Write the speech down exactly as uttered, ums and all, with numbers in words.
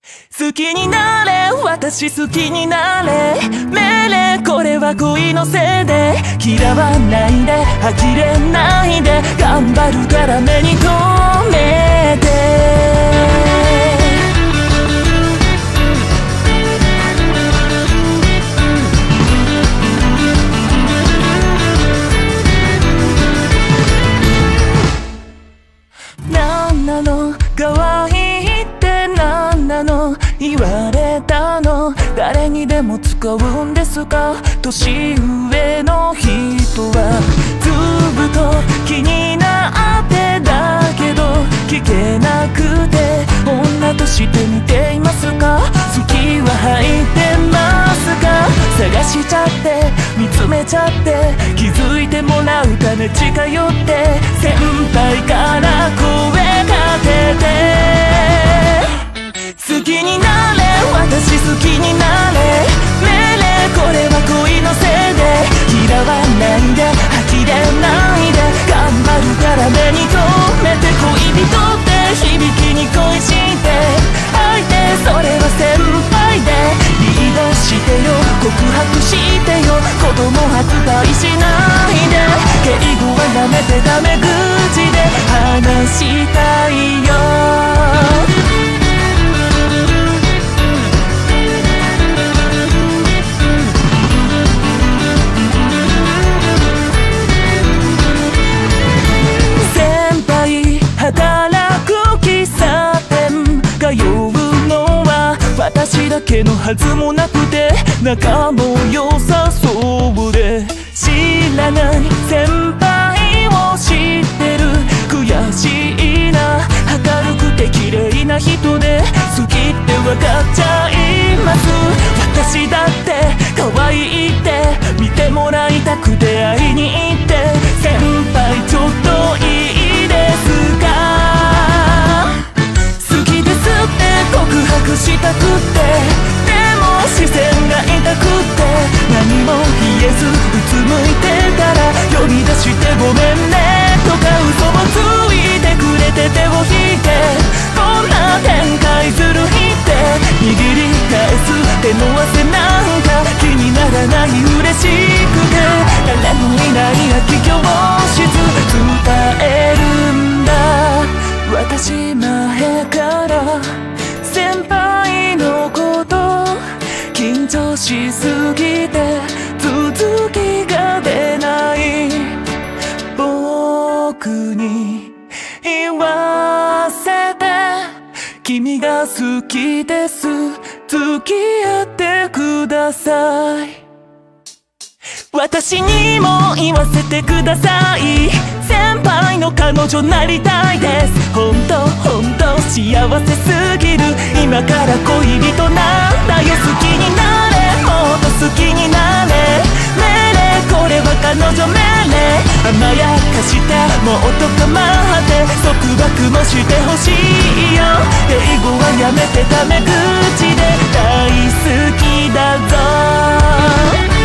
好きになれ、私好きになれ、命令これは恋のせいで、嫌わないで呆れないで、頑張るから目に留めて。なんなの可愛いってなんなの言われたの、誰にでも使うんですか、年上の人は。ずっと気になってだけど聞けなくて、女として見ていますか、好きは入ってますか、探しちゃって見つめちゃって、気づいてもらうため近寄って、先輩から声かけて。好きになれ、私好きになれ、命令これは恋のせいで、嫌わないで呆れないで、頑張るから目に留めて、恋人って響きに恋して、相手それは先輩で、リードしてよ告白してよ、子供扱いしないで、敬語はやめてタメ口で話したいよ。働く喫茶店通うのは私だけのはずもなくて、仲も良さそうで、知らない先輩を知ってる、悔しいな、明るくて綺麗な人で、好きって分かっちゃいます。私だって可愛いって見てもらいたくて会いに行って、先輩ちょっといいですか、好きですって告白したくって、でも視線が痛くって何も言えずうつむいてたら、呼び出してごめんねとか嘘をついてくれて、手を引いてこんな展開する日って、握り返す手の汗なんか気にならない、嬉しくて誰もいない空き教室伝えるんだ。私前から先輩のこと緊張しすぎて続きが出ない、僕に言わせて、君が好きです、付き合ってください。私にも言わせてください、先輩の彼女なりたいです。ほんとほんと幸せすぎる、今から恋人なんだよ。好きになれ、もっと好きになれ、命令これは彼女命令、甘やかしてもっと構って束縛もしてほしいよ。英語はやめてタメ口で大好きだぞ。